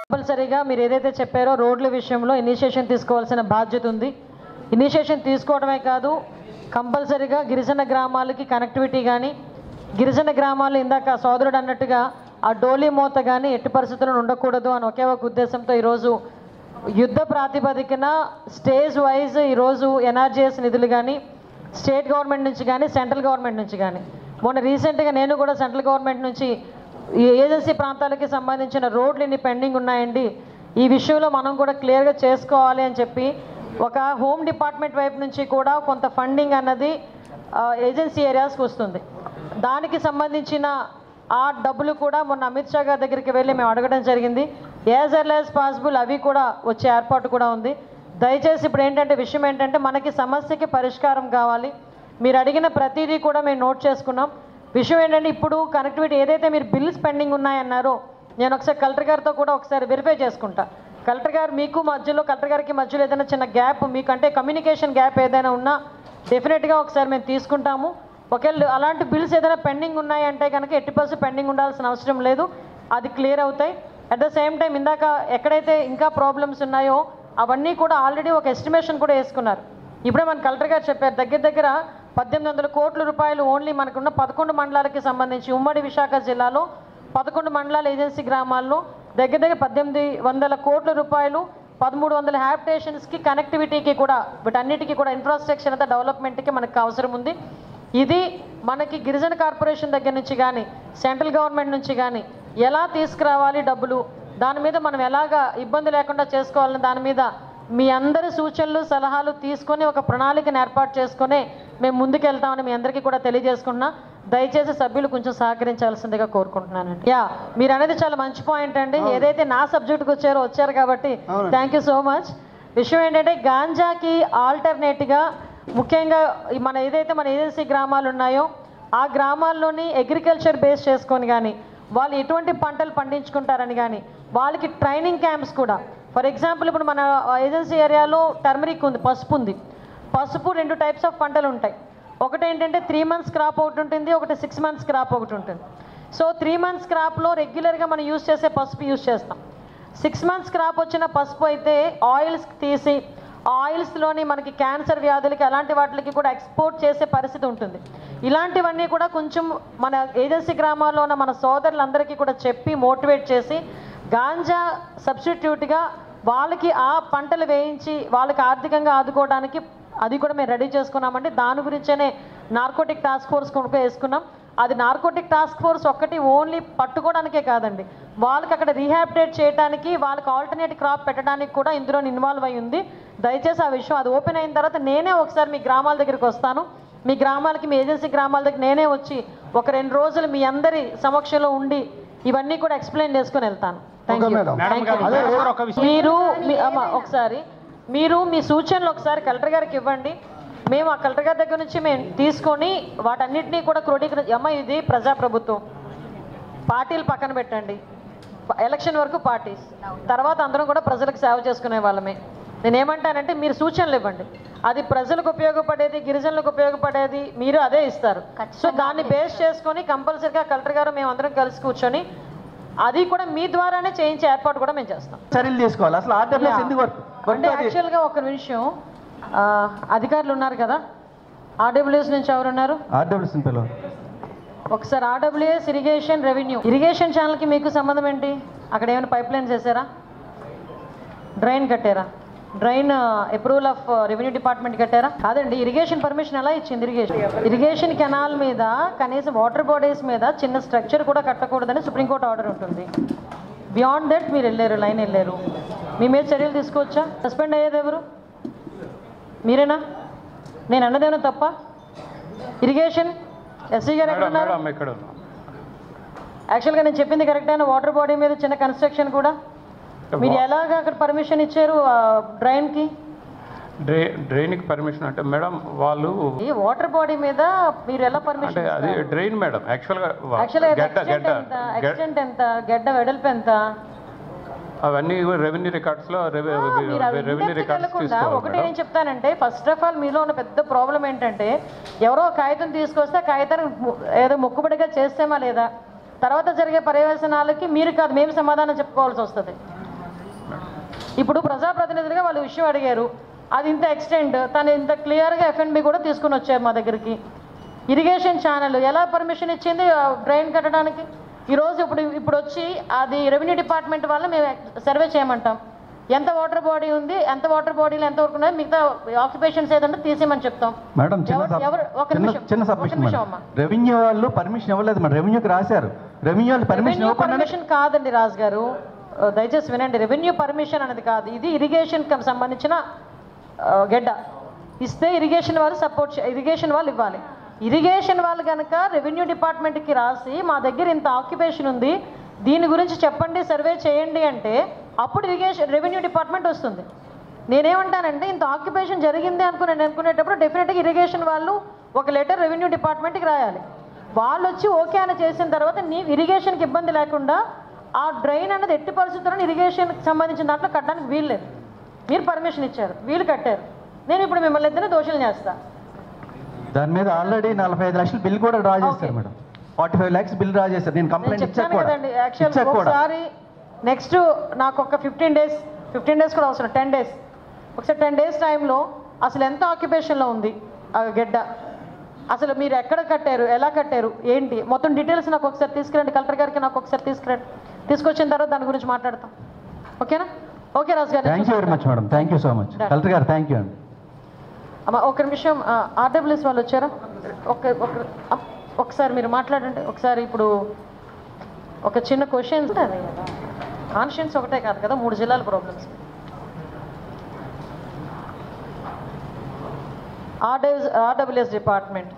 కంపల్సరీగా మీరు ఏదైతే చెప్పారో రోడ్ల విషయంలో ఇనిషియేషన్ తీసుకోవాల్సిన బాధ్యత ఉంది. ఇనిషియేషన్ తీసుకోవడమే కాదు, కంపల్సరీగా గిరిజన గ్రామాలకి కనెక్టివిటీ కానీ, గిరిజన గ్రామాలు ఇందాక సోదరుడు అన్నట్టుగా ఆ డోలీ మోత కానీ ఎట్టి పరిస్థితుల్లో ఉండకూడదు అని ఒకే ఒక ఉద్దేశంతో ఈరోజు యుద్ధ ప్రాతిపదికన స్టేజ్ వైజ్ ఈరోజు ఎన్ఆర్జీఎస్ నిధులు కానీ స్టేట్ గవర్నమెంట్ నుంచి కానీ సెంట్రల్ గవర్నమెంట్ నుంచి కానీ, మొన్న రీసెంట్గా నేను కూడా సెంట్రల్ గవర్నమెంట్ నుంచి ఈ ఏజెన్సీ ప్రాంతాలకి సంబంధించిన రోడ్లు ఇన్ని పెండింగ్ ఉన్నాయండి, ఈ విషయంలో మనం కూడా క్లియర్గా చేసుకోవాలి అని చెప్పి ఒక హోమ్ డిపార్ట్మెంట్ వైపు నుంచి కూడా కొంత ఫండింగ్ అన్నది ఏజెన్సీ ఏరియాస్కి వస్తుంది. దానికి సంబంధించిన ఆ డబ్బులు కూడా మొన్న అమిత్ షా గారి దగ్గరికి వెళ్ళి మేము అడగడం జరిగింది. యాజ్ ఎర్లీ యాజ్ పాసిబుల్ అవి కూడా వచ్చే ఏర్పాటు కూడా ఉంది. దయచేసి ఇప్పుడు ఏంటంటే విషయం ఏంటంటే మనకి సమస్యకి పరిష్కారం కావాలి. మీరు అడిగిన ప్రతిదీ కూడా మేము నోట్ చేసుకున్నాం. విషయం ఏంటంటే ఇప్పుడు కనెక్టివిటీ ఏదైతే మీరు బిల్స్ పెండింగ్ ఉన్నాయన్నారో నేను ఒకసారి కలెక్టర్ గారితో కూడా ఒకసారి వెరిఫై చేసుకుంటా. కలెక్టర్ గారు మీకు మధ్యలో కలెక్టర్ గారికి మధ్యలో ఏదైనా చిన్న గ్యాప్ మీకంటే కమ్యూనికేషన్ గ్యాప్ ఏదైనా ఉన్నా డెఫినెట్గా ఒకసారి మేము తీసుకుంటాము. ఒకవేళ అలాంటి బిల్స్ ఏదైనా పెండింగ్ ఉన్నాయంటే కనుక 80% పెండింగ్ ఉండాల్సిన అవసరం లేదు, అది క్లియర్ అవుతాయి. అట్ ద సేమ్ టైం ఇందాక ఎక్కడైతే ఇంకా ప్రాబ్లమ్స్ ఉన్నాయో అవన్నీ కూడా ఆల్రెడీ ఒక ఎస్టిమేషన్ కూడా వేసుకున్నారు. ఇప్పుడే మన కలెక్టర్ గారు చెప్పారు దగ్గర 1800 కోట్ల రూపాయలు ఓన్లీ మనకున్న 11 మండలాలకి సంబంధించి ఉమ్మడి విశాఖ జిల్లాలో 11 మండలాల ఏజెన్సీ గ్రామాల్లో దగ్గర 1800 కోట్ల రూపాయలు 1300 హ్యాబిటేషన్స్కి కనెక్టివిటీకి కూడా వీటన్నిటికీ కూడా ఇన్ఫ్రాస్ట్రక్చర్ అంతా డెవలప్మెంట్కి మనకు అవసరం ఉంది. ఇది మనకి గిరిజన కార్పొరేషన్ దగ్గర నుంచి కానీ సెంట్రల్ గవర్నమెంట్ నుంచి కానీ ఎలా తీసుకురావాలి డబ్బులు, దాని మీద మనం ఎలాగా ఇబ్బంది లేకుండా చేసుకోవాలని దాని మీద మీ అందరి సూచనలు సలహాలు తీసుకొని ఒక ప్రణాళికను ఏర్పాటు చేసుకొని మేము ముందుకెళ్తామని మీ అందరికీ కూడా తెలియజేసుకున్నా. దయచేసి సభ్యులు కొంచెం సహకరించాల్సిందిగా కోరుకుంటున్నానండి. మీరు అనేది చాలా మంచి పాయింట్ అండి. ఏదైతే నా సబ్జెక్టుకి వచ్చారు కాబట్టి థ్యాంక్ యూ సో మచ్. విషయం ఏంటంటే గాంజాకి ఆల్టర్నేట్గా ముఖ్యంగా మన ఏదైతే మన ఏజెన్సీ గ్రామాలు ఉన్నాయో ఆ గ్రామాల్లోని అగ్రికల్చర్ బేస్ చేసుకొని కానీ వాళ్ళు ఎటువంటి పంటలు పండించుకుంటారని కానీ వాళ్ళకి ట్రైనింగ్ క్యాంప్స్ కూడా, ఫర్ ఎగ్జాంపుల్ ఇప్పుడు మన ఏజెన్సీ ఏరియాలో టర్మరిక్ ఉంది, పసుపు ఉంది. పసుపు 2 టైప్స్ ఆఫ్ పంటలు ఉంటాయి. ఒకటి ఏంటంటే 3 months క్రాప్ ఒకటి ఉంటుంది, ఒకటి 6 months క్రాప్ ఒకటి ఉంటుంది. సో 3 months క్రాప్లో రెగ్యులర్గా మనం యూజ్ చేసే పసుపు యూజ్ చేస్తాం. 6 months క్రాప్ వచ్చిన పసుపు అయితే ఆయిల్స్ తీసి ఆయిల్స్లోని మనకి క్యాన్సర్ వ్యాధులకి అలాంటి వాటికి కూడా ఎక్స్పోర్ట్ చేసే పరిస్థితి ఉంటుంది. ఇలాంటివన్నీ కూడా కొంచెం మన ఏజెన్సీ గ్రామాల్లో ఉన్న మన సోదరులందరికీ కూడా చెప్పి మోటివేట్ చేసి గాంజా సబ్స్టిట్యూట్గా వాళ్ళకి ఆ పంటలు వేయించి వాళ్ళకి ఆర్థికంగా ఆదుకోవడానికి అది కూడా మేము రెడీ చేసుకున్నామండి. దాని గురించేనే నార్కోటిక్ టాస్క్ ఫోర్స్ కూడా వేసుకున్నాం. అది నార్కోటిక్ టాస్క్ ఫోర్స్ ఒక్కటి ఓన్లీ పట్టుకోవడానికే కాదండి, వాళ్ళకి అక్కడ రీహాబిటేట్ చేయడానికి వాళ్ళకి ఆల్టర్నేట్ క్రాప్ పెట్టడానికి కూడా ఇందులో ఇన్వాల్వ్ అయి ఉంది. దయచేసి ఆ విషయం అది ఓపెన్ అయిన తర్వాత నేనే ఒకసారి మీ గ్రామాల దగ్గరికి వస్తాను. మీ గ్రామాలకి మీ ఏజెన్సీ గ్రామాల దగ్గర నేనే వచ్చి ఒక 2 రోజులు మీ అందరి సమక్షంలో ఉండి ఇవన్నీ కూడా ఎక్స్ప్లెయిన్ చేసుకుని వెళ్తాను. మీరు మీ సూచనలు ఒకసారి కలెక్టర్ గారికి ఇవ్వండి. మేము ఆ కలెక్టర్ గారి దగ్గర నుంచి మేము తీసుకొని వాటన్నిటినీ కూడా ఇది ప్రజాప్రభుత్వం, పార్టీలు పక్కన పెట్టండి, ఎలక్షన్ వరకు పార్టీస్, తర్వాత అందరం కూడా ప్రజలకు సేవ చేసుకునే వాళ్ళమే. నేనేమంటానంటే మీరు సూచనలు ఇవ్వండి, అది ప్రజలకు ఉపయోగపడేది గిరిజనులకు ఉపయోగపడేది మీరు అదే ఇస్తారు. సో దాన్ని బేస్ చేసుకొని కంపల్సరీగా కలెక్టర్ గారు మేము అందరం కలిసి కూర్చొని అది కూడా మీ ద్వారానే చేయించే ఏర్పాటు కూడా మేము చేస్తాం. చర్యలు తీసుకోవాలి. అసలు అంటే యాక్చువల్గా ఒక నిమిషం, అధికారులు ఉన్నారు కదా, ఆర్డబ్ల్యూఎస్ నుంచి ఎవరు ఉన్నారు? ఒకసారి ఆర్డబ్ల్యూఎస్ ఇరిగేషన్ రెవెన్యూ ఇరిగేషన్ ఛానల్కి మీకు సంబంధం ఏంటి? అక్కడ ఏమైనా పైప్ లైన్స్ వేసారా? డ్రైన్ కట్టారా? Drain approval of revenue department కట్టారా? కాదండి, ఇరిగేషన్ పర్మిషన్ ఎలా ఇచ్చింది? ఇరిగేషన్ కెనాల్ మీద కనీసం వాటర్ బాడీస్ మీద చిన్న స్ట్రక్చర్ కూడా కట్టకూడదని సుప్రీంకోర్టు ఆర్డర్ ఉంటుంది. బియాండ్ దట్ మీరు వెళ్ళారు, లైన్ వెళ్ళారు, మీ మీద చర్యలు తీసుకోవచ్చా? సస్పెండ్ అయ్యేది ఎవరు? మీరేనా? నేను అన్నదేమన్నా తప్ప? ఇరిగేషన్ ఎస్సీ గారు ఎక్కడ ఉన్నారు? యాక్చువల్గా నేను చెప్పింది కరెక్ట్ అయిన వాటర్ బాడీ మీద చిన్న కన్స్ట్రక్షన్ కూడా మీరు ఎలాగ అక్కడ పర్మిషన్ ఇచ్చారు? డ్రైన్కి డ్రైన్కి పర్మిషన్ అంటే మేడం వాళ్ళు ఈ వాటర్ బాడీ మీద మీరు ఎలా పర్మిషన్? అంటే అది డ్రైన్ మేడం. యాక్చువల్గా ఎక్స్టెంట్ ఎంత, గడ్డ వెడల్పు ఎంత, అవన్నీ రెవెన్యూ రికార్డ్స్లో రెవెన్యూ రికార్డ్స్. ఒకటి ఏం చెప్తానంటే ఫస్ట్ ఆఫ్ ఆల్ మీలో ఉన్న పెద్ద ప్రాబ్లం ఏంటంటే ఎవరో కాగితం తీసుకొస్తే కాగితాన్ని ఏదో మొక్కుబడిగా చేస్తేమా లేదా తర్వాత జరిగే పర్యవసనాలకి మీరు కాదు మేము సమాధానం చెప్పుకోవాల్సి వస్తుంది. ఇప్పుడు ప్రజాప్రతినిధులుగా వాళ్ళు విషయం అడిగారు, అది ఇంత ఎక్స్టెండ్, తను ఇంత క్లియర్గా ఎఫ్ఎన్బి కూడా తీసుకుని వచ్చారు మా దగ్గరికి. ఇరిగేషన్ ఛానల్ ఎలా పర్మిషన్ ఇచ్చింది డ్రైన్ కట్టడానికి? ఈరోజు ఇప్పుడు వచ్చి అది రెవెన్యూ డిపార్ట్మెంట్ వల్ల మేము సర్వే చేయమంటాం, ఎంత వాటర్ బాడీ ఉంది, ఎంత వాటర్ బాడీలో ఎంత వరకు ఉన్నది, మిగతా ఆక్యుపేషన్స్ ఏదంటే తీసేయమని చెప్తాం. మేడం చిన్న సబ్మిషన్, రెవెన్యూ వాళ్ళు పర్మిషన్ ఇవ్వలేదు మేడం, రెవెన్యూకి రాశారు, రెవెన్యూ వాళ్ళు పర్మిషన్ కాదండి రాజు గారు, దయచేసి వినండి. రెవెన్యూ పర్మిషన్ అనేది కాదు, ఇది ఇరిగేషన్ సంబంధించిన గెడ్డ. ఇస్తే ఇరిగేషన్ వాళ్ళు ఇవ్వాలి. ఇరిగేషన్ వాళ్ళు కనుక రెవెన్యూ డిపార్ట్మెంట్కి రాసి మా దగ్గర ఇంత ఆక్యుపేషన్ ఉంది, దీని గురించి చెప్పండి, సర్వే చేయండి అంటే అప్పుడు రెవెన్యూ డిపార్ట్మెంట్ వస్తుంది. నేనేమంటానంటే ఇంత ఆక్యుపేషన్ జరిగింది అనుకునేటప్పుడు డెఫినెట్గా ఇరిగేషన్ వాళ్ళు ఒక లెటర్ రెవెన్యూ డిపార్ట్మెంట్కి రాయాలి. వాళ్ళు వచ్చి ఓకే అని చేసిన తర్వాత ఇరిగేషన్కి ఇబ్బంది లేకుండా ఆ డ్రైన్ అనేది ఎట్టి పరిస్థితుల్లో ఇరిగేషన్కి సంబంధించిన దాంట్లో కట్టడానికి వీలు లేదు. మీరు పర్మిషన్ ఇచ్చారు, వీళ్ళు కట్టారు, నేను ఇప్పుడు మిమ్మల్ని ఇద్దరు దోషులు చేస్తాను. దాని మీద ఆల్రెడీ 45 లక్షలు బిల్ కూడా డ్రా చేశారు మేడం, 45 lakhs బిల్ డ్రా చేశారు. నేను కంప్లైంట్ ఇచ్చాను కదండి. యాక్చువల్ ఒకసారి నెక్స్ట్ నాకు ఒక 15 days కూడా అవసరం, 10 days, ఒకసారి 10 days టైంలో అసలు ఎంత ఆక్యుపేషన్లో ఉంది ఆ గెడ్డ, అసలు మీరు ఎక్కడ కట్టారు, ఎలా కట్టారు, ఏంటి మొత్తం డీటెయిల్స్ నాకు ఒకసారి తీసుకురండి, కలెక్టర్ గారికి నాకు ఒకసారి తీసుకురండి. తీసుకొచ్చిన తర్వాత దాని గురించి మాట్లాడతాం. ఓకేనా? ఓకే రాజు గారు, thank you very much madam, thank you so much. Collector గారు థ్యాంక్ యూ అండి. అమ్మా ఒక నిమిషం, ఆర్డబ్ల్యూఎస్ వాళ్ళు వచ్చారా? ఒకసారి మీరు మాట్లాడండి ఒకసారి. ఇప్పుడు ఒక చిన్న క్వశ్చన్స్ అదే కదా, కాన్షియన్స్ ఒకటే కాదు కదా, 3 జిల్లాల ప్రాబ్లమ్స్. ఆర్డబ్ల్యూఎస్ డిపార్ట్మెంట్,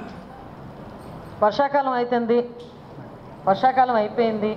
వర్షాకాలం అవుతుంది, వర్షాకాలం అయిపోయింది,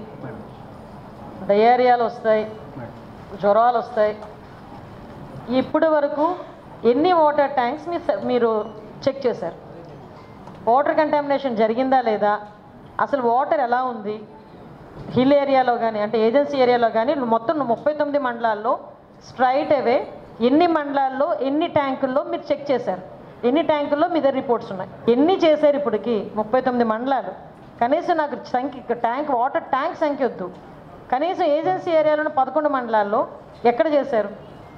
డయేరియాలు వస్తాయి, జ్వరాలు వస్తాయి. ఇప్పటి వరకు ఎన్ని వాటర్ ట్యాంక్స్ మీరు చెక్ చేశారు? వాటర్ కంటామినేషన్ జరిగిందా లేదా, అసలు వాటర్ ఎలా ఉంది హిల్ ఏరియాలో కానీ అంటే ఏజెన్సీ ఏరియాలో కానీ మొత్తం 39 మండలాల్లో స్ట్రైట్ అవే ఎన్ని మండలాల్లో ఎన్ని ట్యాంకుల్లో మీరు చెక్ చేశారు? ఎన్ని ట్యాంకుల్లో మీ దగ్గర రిపోర్ట్స్ ఉన్నాయి? ఎన్ని చేశారు ఇప్పటికి? 39 మండలాలు. కనీసం నాకు వాటర్ ట్యాంక్ సంఖ్య వద్దు, కనీసం ఏజెన్సీ ఏరియాలోని 11 మండలాల్లో ఎక్కడ చేశారు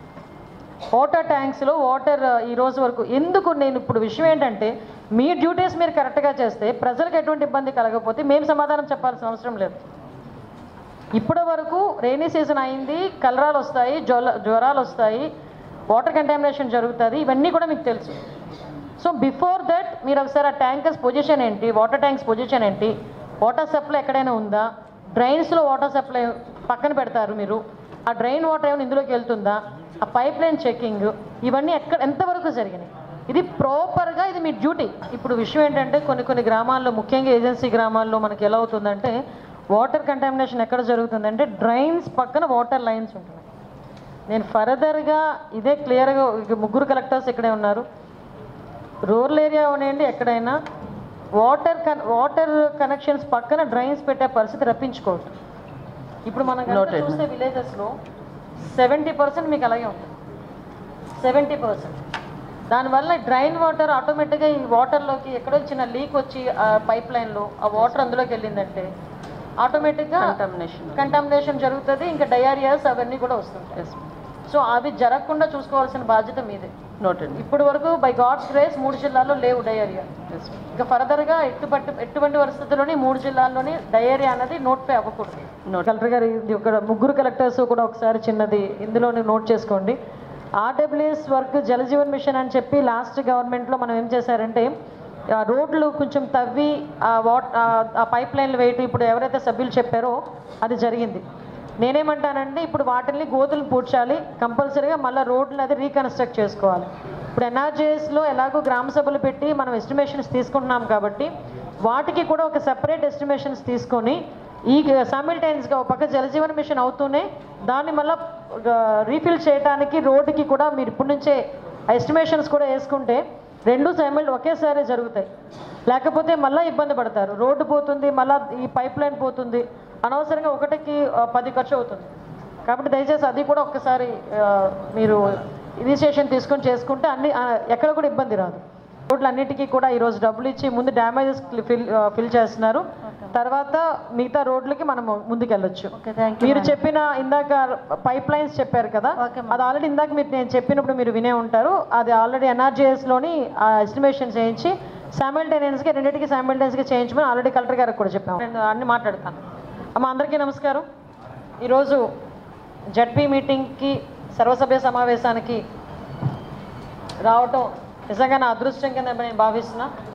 వాటర్ ట్యాంక్స్లో వాటర్ ఈ రోజు వరకు? ఎందుకు నేను ఇప్పుడు విషయం ఏంటంటే మీ డ్యూటీస్ మీరు కరెక్ట్గా చేస్తే ప్రజలకు ఎటువంటి ఇబ్బంది కలగకపోతే మేము సమాధానం చెప్పాల్సిన అవసరం లేదు. ఇప్పటి వరకు రెయినీ సీజన్ అయింది, కలరాలు వస్తాయి, జ్వరాలు వస్తాయి, వాటర్ కంటామినేషన్ జరుగుతుంది, ఇవన్నీ కూడా మీకు తెలుసు. సో బిఫోర్ దట్ మీరు ఒకసారి ఆ ట్యాంకర్స్ పొజిషన్ ఏంటి, వాటర్ ట్యాంక్స్ పొజిషన్ ఏంటి, వాటర్ సప్లై ఎక్కడైనా ఉందా, డ్రైన్స్లో వాటర్ సప్లై పక్కన పెడతారు మీరు, ఆ డ్రైన్ వాటర్ ఏమైనా ఇందులోకి వెళ్తుందా, ఆ పైప్ లైన్ చెకింగ్, ఇవన్నీ ఎంతవరకు జరిగినాయి? ఇది ప్రాపర్గా ఇది మీ డ్యూటీ. ఇప్పుడు విషయం ఏంటంటే కొన్ని గ్రామాల్లో, ముఖ్యంగా ఏజెన్సీ గ్రామాల్లో మనకి ఎలా అవుతుందంటే వాటర్ కంటామినేషన్ ఎక్కడ జరుగుతుందంటే డ్రైన్స్ పక్కన వాటర్ లైన్స్ ఉంటున్నాయి. నేను ఫర్దర్గా ఇదే క్లియర్గా 3 కలెక్టర్స్ ఇక్కడే ఉన్నారు, రూరల్ ఏరియా ఉన్నాయండి, ఎక్కడైనా వాటర్ కనెక్షన్స్ పక్కన డ్రైన్స్ పెట్టే పరిస్థితి రప్పించుకోవద్దు. ఇప్పుడు మనం చూస్తే విలేజెస్లో 70% మీకు అలాగే ఉంటుంది, 70%. దానివల్ల డ్రైన్ వాటర్ ఆటోమేటిక్గా ఈ వాటర్లోకి ఎక్కడో చిన్న లీక్ వచ్చి ఆ పైప్ లైన్లో ఆ వాటర్ అందులోకి వెళ్ళిందంటే ఆటోమేటిక్గా కంటామినేషన్ జరుగుతుంది, ఇంకా డయేరియాస్ అవన్నీ కూడా వస్తుంటాయి. సో అవి జరగకుండా చూసుకోవాల్సిన బాధ్యత మీదే. ఇప్పటి వరకు బై గాడ్స్ గ్రేస్ 3 జిల్లాల్లో లేవు డయేరియా. ఇంకా ఫర్దర్గా ఎటువంటి పరిస్థితుల్లోని 3 జిల్లాల్లోని డయేరియా అనేది నోటిఫై అవ్వకూడదు. కలెక్టర్ గారు ఇది ఒక 3 కలెక్టర్స్ కూడా ఒకసారి చిన్నది ఇందులోనే నోట్ చేసుకోండి. ఆర్డబ్ల్యూఎస్ వర్క్ జలజీవన్ మిషన్ అని చెప్పి లాస్ట్ గవర్నమెంట్లో మనం ఏం చేశారంటే రోడ్లు కొంచెం తవ్వి ఆ పైప్ లైన్లు వేయటం ఇప్పుడు ఎవరైతే సభ్యులు చెప్పారో అది జరిగింది. నేనేమంటానంటే ఇప్పుడు వాటిని గోతులు పూడ్చాలి, కంపల్సరీగా మళ్ళీ రోడ్లు అది రీకన్స్ట్రక్ట్ చేసుకోవాలి. ఇప్పుడు ఎన్ఆర్జీఎస్లో ఎలాగో గ్రామ సభలు పెట్టి మనం ఎస్టిమేషన్స్ తీసుకుంటున్నాం కాబట్టి వాటికి కూడా ఒక సెపరేట్ ఎస్టిమేషన్స్ తీసుకొని ఈ సైమిల్టైన్స్గా ఒక పక్క జలజీవన్ మిషన్ అవుతూనే దాన్ని మళ్ళీ రీఫిల్ చేయడానికి రోడ్డుకి కూడా మీరు ఇప్పటి నుంచే ఎస్టిమేషన్స్ కూడా వేసుకుంటే 2 ఒకేసారి జరుగుతాయి. లేకపోతే మళ్ళీ ఇబ్బంది పడతారు, రోడ్డు పోతుంది, మళ్ళీ ఈ పైప్ లైన్ పోతుంది, అనవసరంగా 1కి 10 ఖర్చు అవుతుంది. కాబట్టి దయచేసి అది కూడా ఒక్కసారి మీరు ఇనిషియేషన్ తీసుకొని చేసుకుంటే అన్ని ఎక్కడ కూడా ఇబ్బంది రాదు. రోడ్లు అన్నిటికీ కూడా ఈరోజు డబ్బులు ఇచ్చి ముందు డ్యామేజెస్ ఫిల్ చేస్తున్నారు, తర్వాత మిగతా రోడ్లకి మనం ముందుకెళ్ళొచ్చు. మీరు చెప్పిన ఇందాక పైప్ లైన్స్ చెప్పారు కదా, అది ఆల్రెడీ ఇందాక నేను చెప్పినప్పుడు మీరు వినే ఉంటారు. అది ఆల్రెడీ ఎన్ఆర్జీఎస్లోని ఎస్టిమేషన్ చేయించి సైమల్టేనియస్గా రెండింటికి సైమల్టేనియస్గా చేయించమని ఆల్రెడీ కలెక్టర్ గారికి కూడా చెప్పాము. నేను అన్ని మాట్లాడతాను. అమ్మ అందరికీ నమస్కారం. ఈరోజు జడ్పీ మీటింగ్కి సర్వసభ్య సమావేశానికి రావటం నిజంగా నా అదృష్టం కింద నేను భావిస్తున్నా.